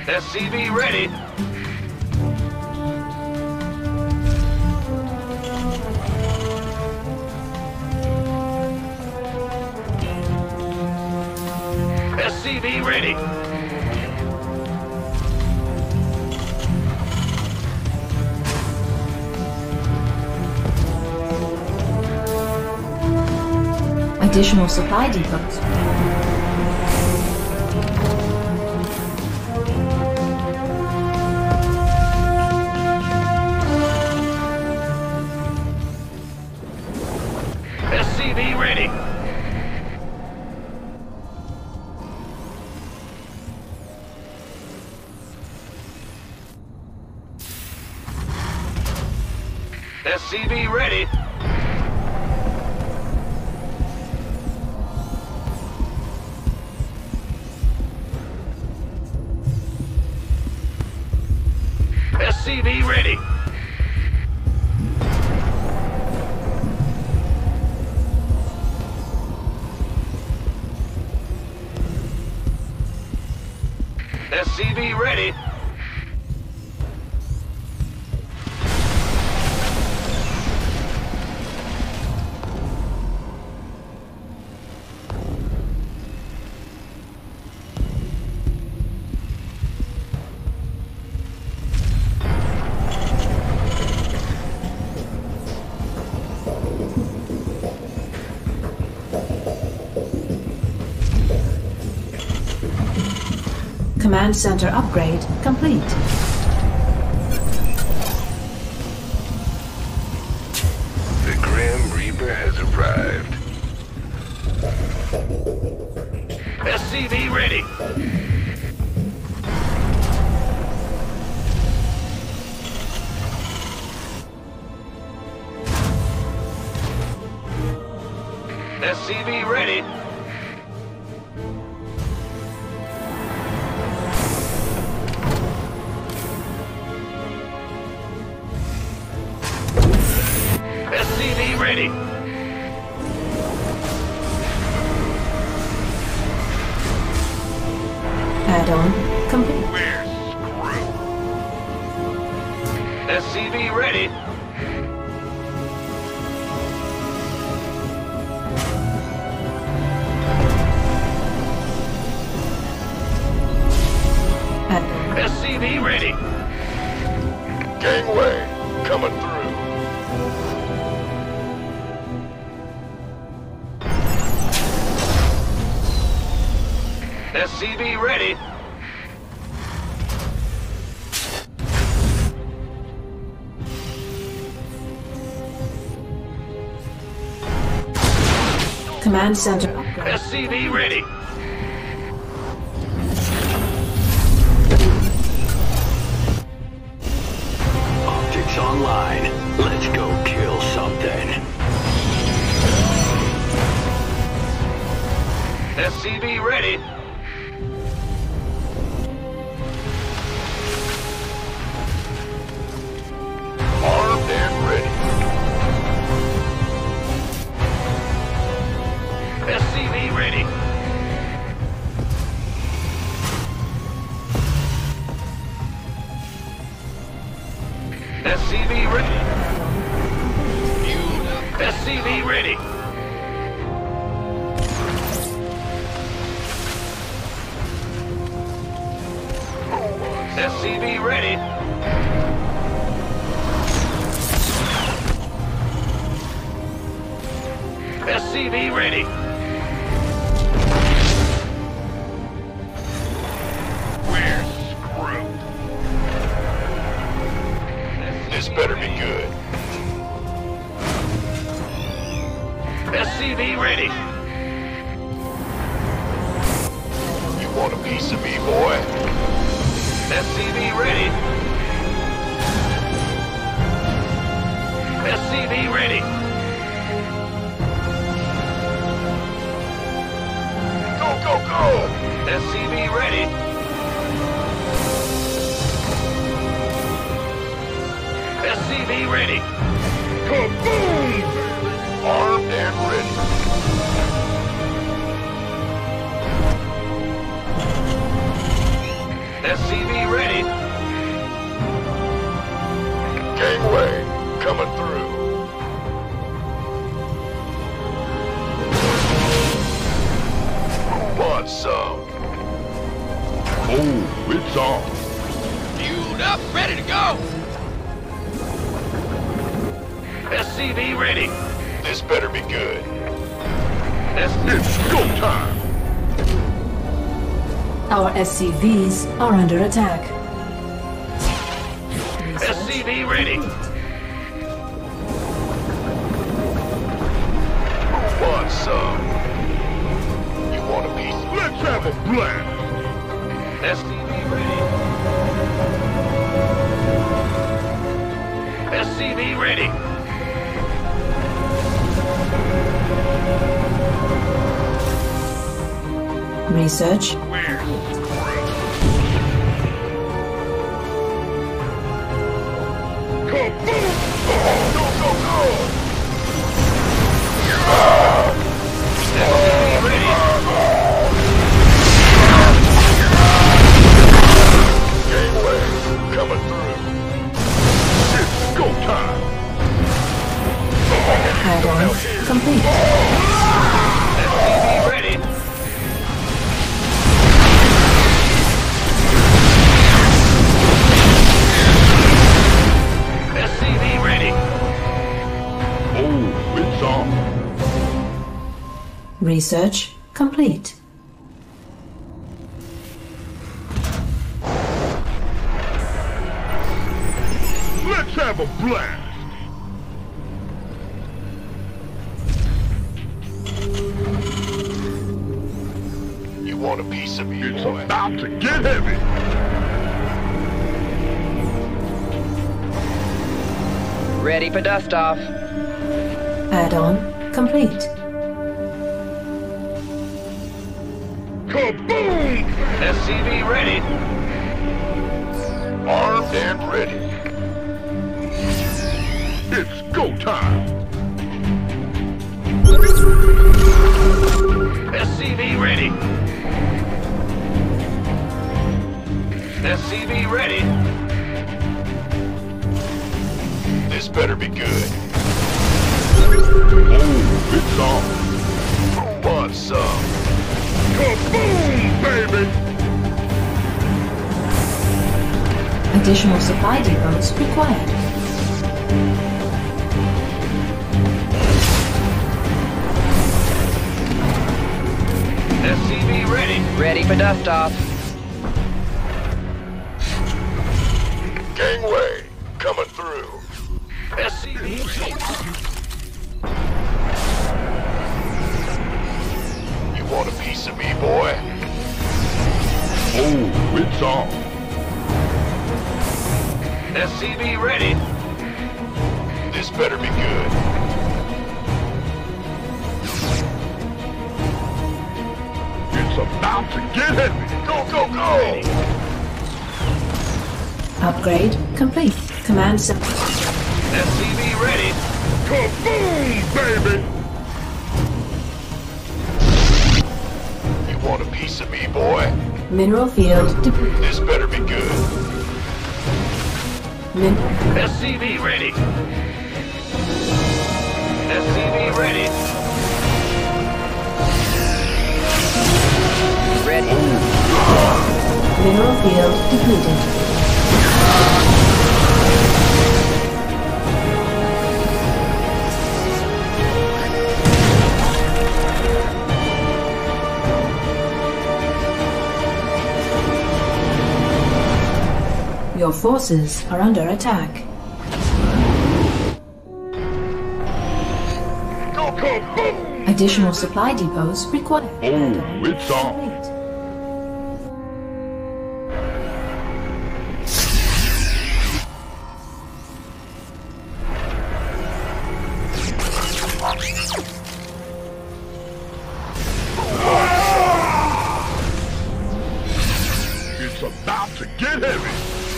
SCV ready. SCV ready. Additional supply depots. SCV ready. SCV ready. SCV ready. SCV ready. Command center upgrade complete. The Grim Reaper has arrived. SCV ready. SCV ready. SCV ready. Add-on complete. We're screwed. SCV ready. Add-on. SCV ready. Gangway, coming through. SCV ready. Command center upgrade. SCV ready. Optics online. Let's go kill something. SCV ready. Armed and ready. SCV ready. SCV ready. SCV ready. SCV ready. SCV ready. We're screwed. This better be good. SCV ready. You want a piece of me, boy? SCV ready. SCV ready. Go, go, go! SCV ready. SCV ready. Kaboom! Armed and ready. SCV ready. Gangway, coming through. Who wants some? Oh, it's on. Fueled up, ready to go. SCV ready. This better be good. It's go time. Our SCVs are under attack. SCV ready. Who wants some? You want a piece? Let's have a blast. SCV ready. SCV ready. Research. Kaboom! Go, go, go! SCV ready. Gangway, coming through. It's go time. Add-on complete. SCV ready. SCV ready. Oh, it's on. Research complete. Let's have a blast. You want a piece of me, it's boy? It's about to get heavy. Ready for dust-off. Add-on complete. Kaboom! SCV ready. Armed and ready. It's go time. SCV ready. SCV ready. This better be good. Oh, it's on. Who wants some? Kaboom, baby! Additional supply depots required. SCV ready. Ready for dust-off. Gangway, coming through. SCV ready. You want a piece of me, boy? Oh, it's on. SCV ready. This better be good. It's about to get heavy. Go, go, go! Upgrade complete. Command center. SCV ready. Kaboom, baby! You want a piece of me, boy? Mineral field depleted. This better be good. SCV ready. SCV ready. Ready. Mineral field depleted. Your forces are under attack. Go, kaboom! Additional supply depots required. Oh, it's on. It's about to get heavy.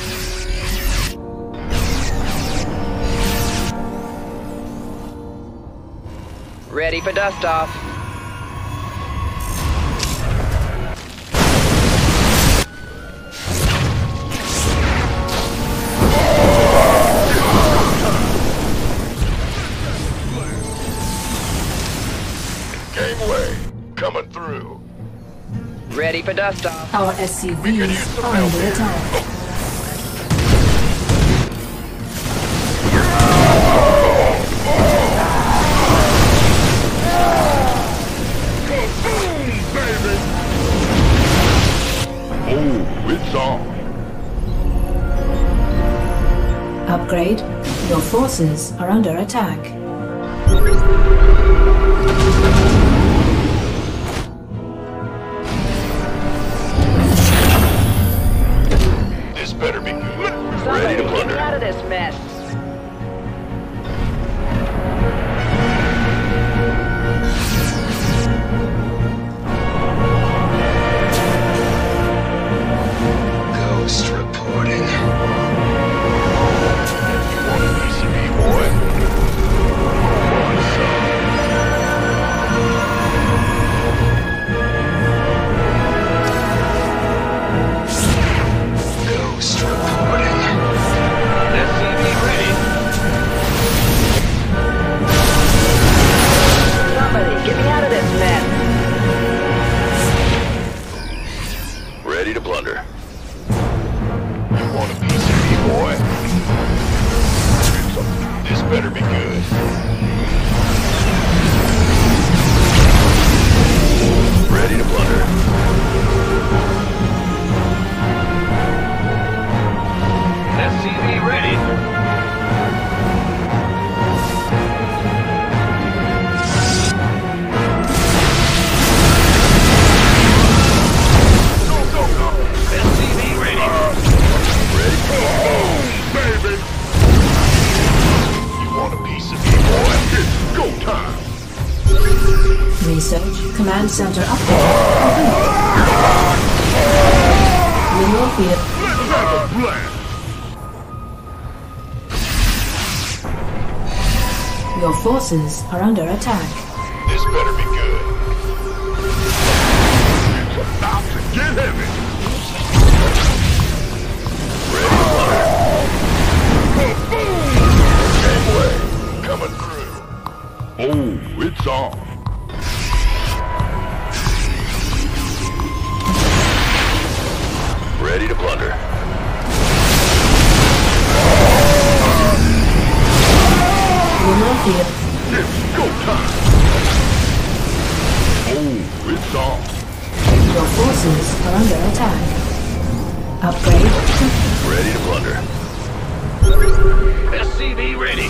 Ready for dust-off. Gangway, coming through. Ready for dust off. Our We can use SCVs some are help under here. attack. Baby! Oh, it's on. Upgrade. Your forces are under attack. This better be good. Ready to Get me plunder. out of this mess. Ghost reporting. You want a piece of me, boy? Want some? Ghost reporting. SCV ready. Somebody, get me out of this mess. Ready to plunder. You want a piece of me, boy? This better be good. Ready to plunder. SCV ready. Go, go, go! SCV ready. Baby! You want a piece of me, boy? It's go time! Research. Command center upgrade. Mineral field. Let's have a blast! Your forces are under attack. This better be good. It's about to get heavy. Gangway, coming through. Oh, it's on. Ready to plunder. Mineral field. It's go time. Oh, it's on. Your forces are under attack. Upgrade. Ready to plunder. SCV ready.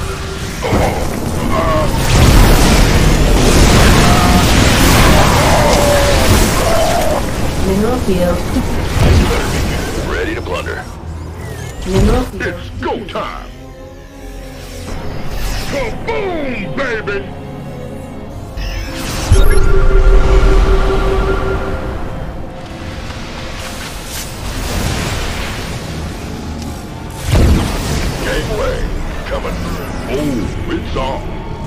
Mineral field. Ready to plunder. Mineral field. It's go time. Kaboom, baby! Gangway, coming through. Oh, it's on.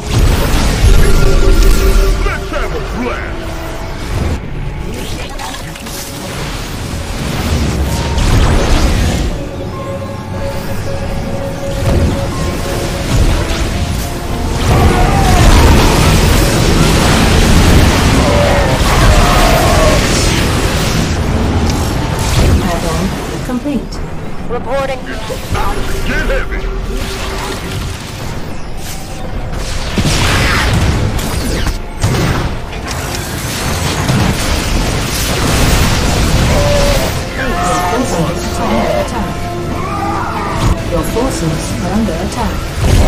Let's have a blast! Add-on complete. Reporting. It's about to get heavy. Forces are under attack. Your forces are under attack.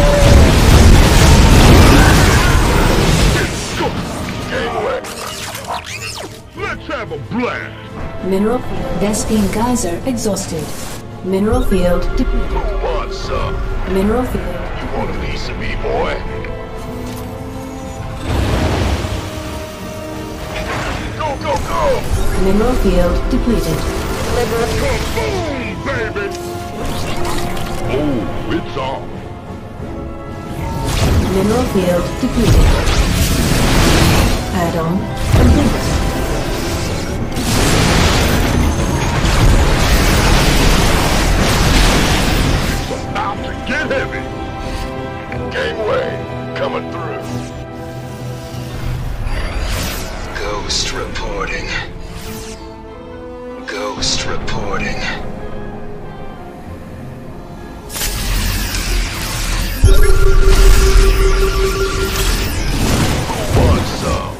Gangway. Let's have a blast. Mineral Vespine geyser exhausted. Mineral field depleted. Want some? Mineral field. You want a piece of me, boy? Go, go, go! Mineral field depleted. Kaboom, baby! Oh, it's on. Mineral field depleted. Add-on complete. About to get heavy. Gangway, coming through. Ghost reporting. Ghost reporting. Want some?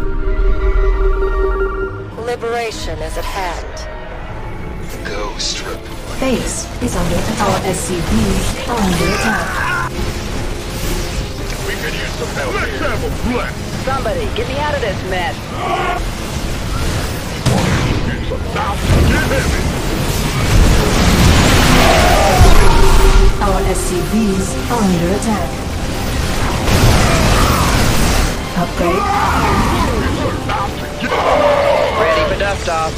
Liberation is at hand. Ghost report. Base is under attack. Our SCVs are under attack. We could use some help. Let's have a blast. Somebody, get me out of this mess. It's about to get heavy. Our SCVs are under attack. Upgrade. It's about to get Ready for dust off.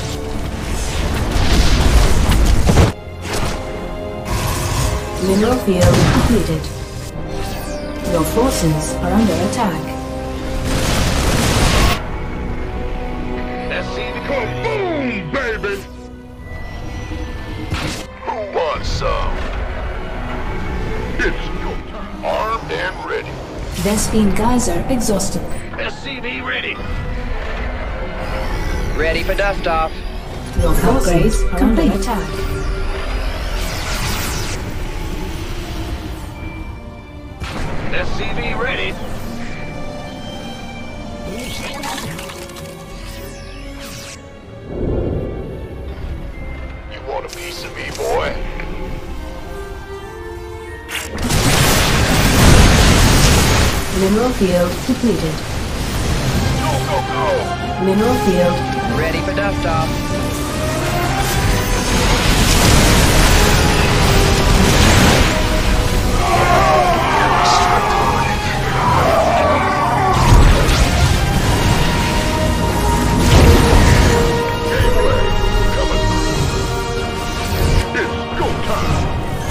Mineral field depleted. Your forces are under attack. SCV. kaboom, baby. Who wants some? It's go time. Armed and ready. Vespine Geyser exhausted. SCV ready. Ready for dust off. Your forces are under attack. SCV ready. You want a piece of me, boy? Mineral field depleted. Go, go, go. Mineral field. Ready for dust off. Gateway coming through. It's go time.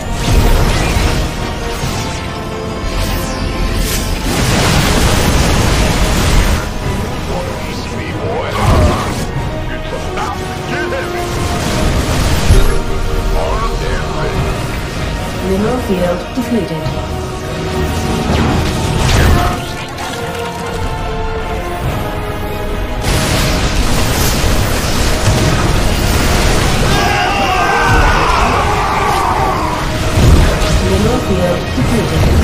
Want a piece of me, boy? It's about to get heavy. Armed and ready. Mineral field depleted. Mineral field depleted.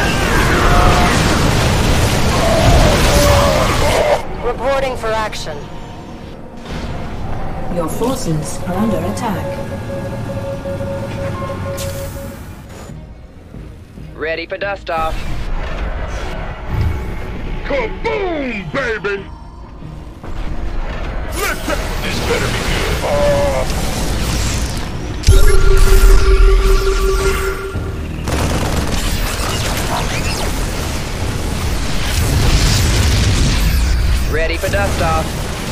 Reporting for action. Your forces are under attack. Ready for dust off. Kaboom, baby! This better be good. Ready for dust off.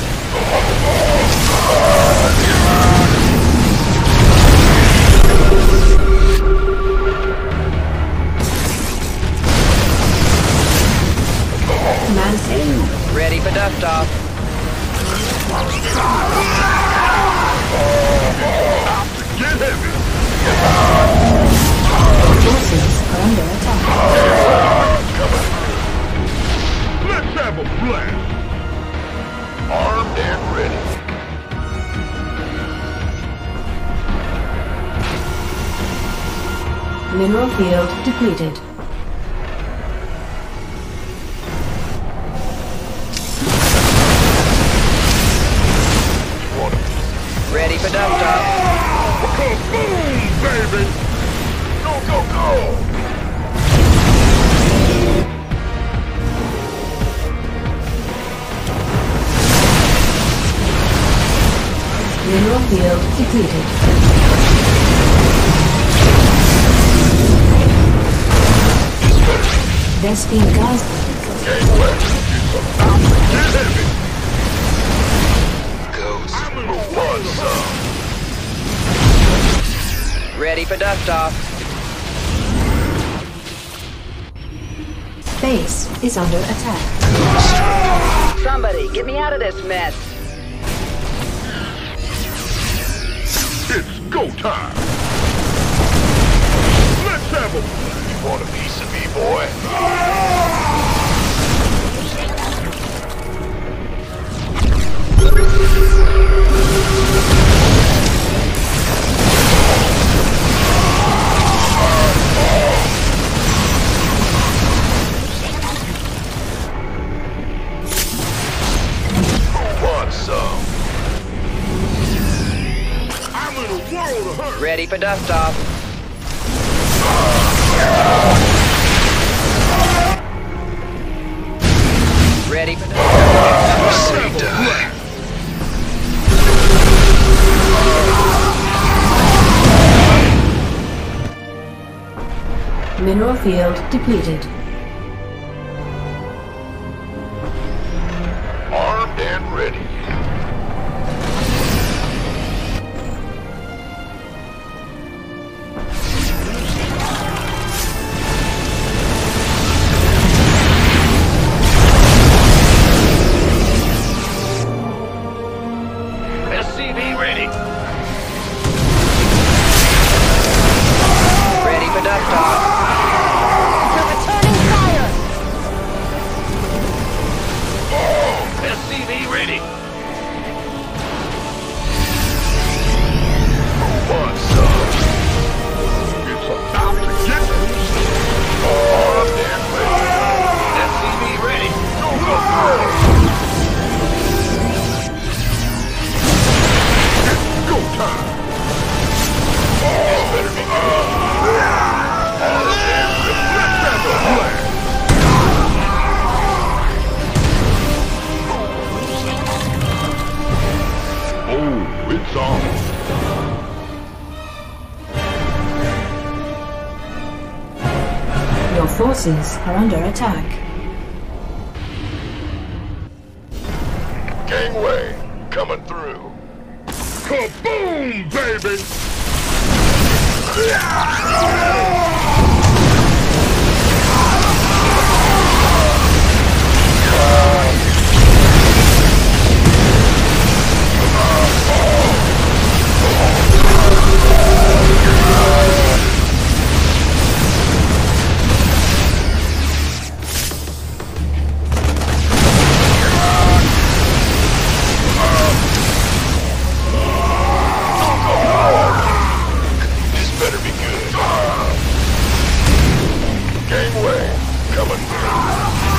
Command Ready for dust off. Get heavy! forces are under attack. Let's have a blast! Armed and ready. Mineral field depleted. You want a piece? Ready for dust off. Kaboom, baby! Go, go, go! Mineral field depleted. Vespine Geyser. Gateway, it's about to get heavy. Ghost. I'm in a one some. Ready for dust off. Base is under attack. Somebody, get me out of this mess. It's go time. Let's have a... You want a piece of me, boy? Ready for dust off. Ready for dust off. Say die. Mineral field depleted. Armed and ready. SCV ready. Ready for dust off. SCV ready. What's up? It's about to get loose. Armed and ready. SCV ready. Go, go, go. It's go time. This better be good. Armed and ready. Let's have a blast. Oh, it's on. Your forces are under attack. Gangway, coming through. Kaboom, baby! This better be good. Gangway, coming through.